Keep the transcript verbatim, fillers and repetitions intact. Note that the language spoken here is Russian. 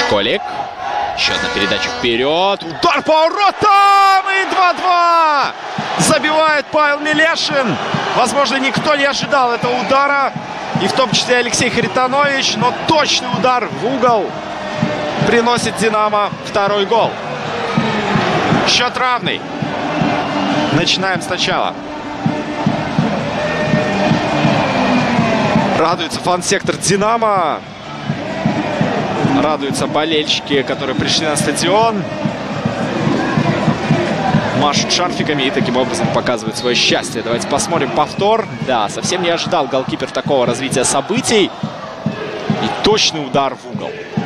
Школик. Еще одна передача вперед. Удар по воротам! И два-два! Забивает Павел Мелешин. Возможно, никто не ожидал этого удара. И в том числе Алексей Харитонович. Но точный удар в угол приносит «Динамо» второй гол. Счет равный. Начинаем сначала. Радуется фан-сектор «Динамо». Радуются болельщики, которые пришли на стадион. Машут шарфиками и таким образом показывают свое счастье. Давайте посмотрим повтор. Да, совсем не ожидал голкипер такого развития событий. И точный удар в угол.